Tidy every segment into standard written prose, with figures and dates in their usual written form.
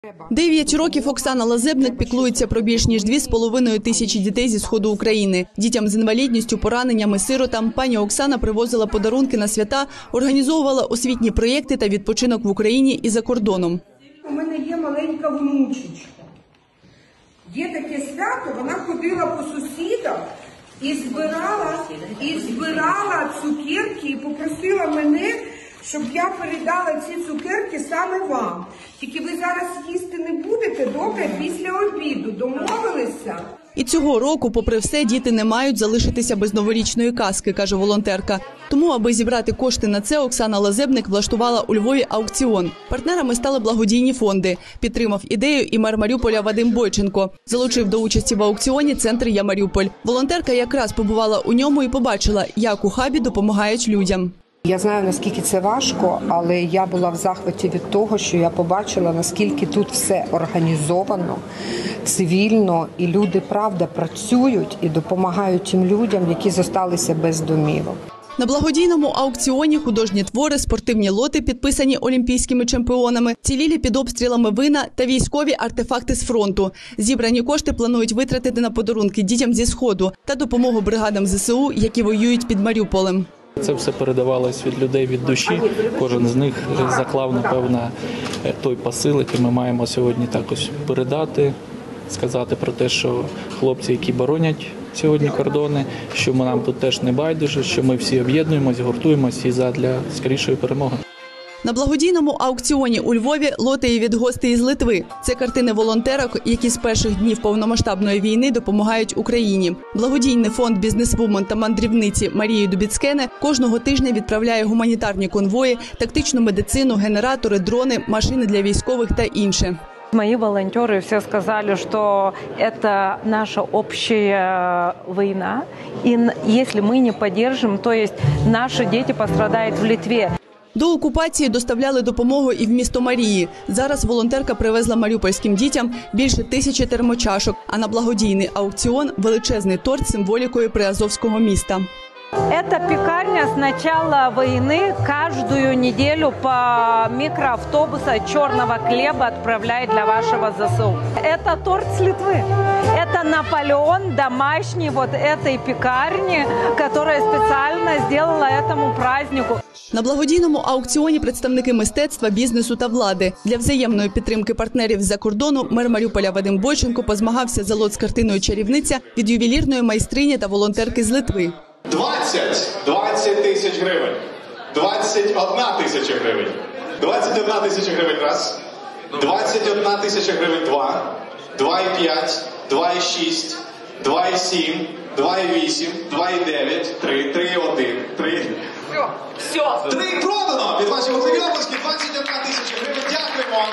9 років Оксана Лазебник піклується про більш ніж 2,5 тисячі дітей зі сходу України. Дітям з інвалідністю, пораненнями, сиротам пані Оксана привозила подарунки на свята, організовувала освітні проєкти та відпочинок в Україні і за кордоном. У мене є маленька внучечка. Є таке свято, вона ходила по сусідах і збирала цукерки і попросила мене, щоб я передала ці цукерки саме вам. Тільки ви зараз їсти не будете, добре, після обіду. Домовилися? І цього року, попри все, діти не мають залишитися без новорічної казки, каже волонтерка. Тому, аби зібрати кошти на це, Оксана Лазебник влаштувала у Львові аукціон. Партнерами стали благодійні фонди. Підтримав ідею і мер Маріуполя Вадим Бойченко. Залучив до участі в аукціоні центр «Я Маріуполь». Волонтерка якраз побувала у ньому і побачила, як у хабі допомагають людям. Я знаю, наскільки це важко, але я була в захваті від того, що я побачила, наскільки тут все організовано, цивільно, і люди, правда, працюють і допомагають тим людям, які зосталися без домівок. На благодійному аукціоні художні твори, спортивні лоти, підписані олімпійськими чемпіонами, цілілі під обстрілами вина та військові артефакти з фронту. Зібрані кошти планують витратити на подарунки дітям зі Сходу та допомогу бригадам ЗСУ, які воюють під Маріуполем. Це все передавалось від людей, від душі. Кожен з них заклав, напевно, той посил, який ми маємо сьогодні також передати, сказати про те, що хлопці, які боронять сьогодні кордони, що нам тут теж не байдуже, що ми всі об'єднуємось, гуртуємось і задля скорішої перемоги. На благодійному аукціоні у Львові лоти і від гостей із Литви. Це картини волонтерок, які з перших днів повномасштабної війни допомагають Україні. Благодійний фонд «Бізнесвумен» та мандрівниці Марії Дубіцкене кожного тижня відправляє гуманітарні конвої, тактичну медицину, генератори, дрони, машини для військових та інше. Мои волонтеры все сказали, что это наша общая война, и если мы не поддержим, то есть наши дети пострадают в Литве. До окупації доставляли допомогу і в місто Марії. Зараз волонтерка привезла маріупольським дітям більше 1000 термочашок, а на благодійний аукціон – величезний торт з символікою приазовського міста. Эта пекарня с начала войны каждую неделю по микроавтобуса черного хлеба отправляет для вашего ЗСУ. Это торт с Литвы. Это Наполеон домашний вот этой пекарни, которая специально сделала этому празднику. На благодійному аукціоні представники мистецтва, бізнесу та влади. Для взаємної підтримки партнерів з-за кордону мер Маріуполя Вадим Бойченко позмагався за лот з картиною «Чарівниця» від ювелірної майстрині та волонтерки з Литви. 20 тисяч гривень, 21 тисяча гривень, 21 тисяча гривень раз, 21 тисяча гривень два, 2,5, 2,6, 2,7, 2,8, 2,9, 3, 3,1, 3. Все. 3 продано! Від вашої оплески 21 тисяча гривень. Дякуємо!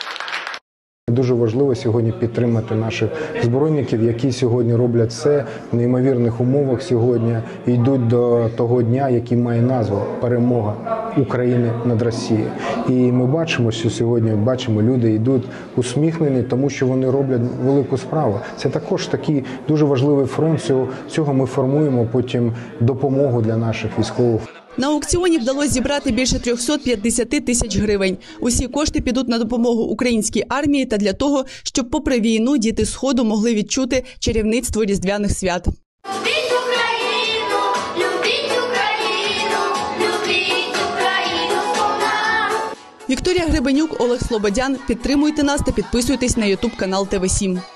Дуже важливо сьогодні підтримати наших збройників, які сьогодні роблять все в неймовірних умовах сьогодні і йдуть до того дня, який має назву «Перемога України над Росією». І ми бачимо, що сьогодні люди йдуть усміхнені, тому що вони роблять велику справу. Це також такий дуже важливий фронт, цього ми формуємо потім допомогу для наших військових. На аукціоні вдалося зібрати більше 350 тисяч гривень. Усі кошти підуть на допомогу українській армії та для того, щоб попри війну діти Сходу могли відчути чарівництво різдвяних свят. Любіть Україну, любіть Україну, любіть Україну сповна. Вікторія Гребенюк, Олег Слободян. Підтримуйте нас та підписуйтесь на YouTube канал ТВ7.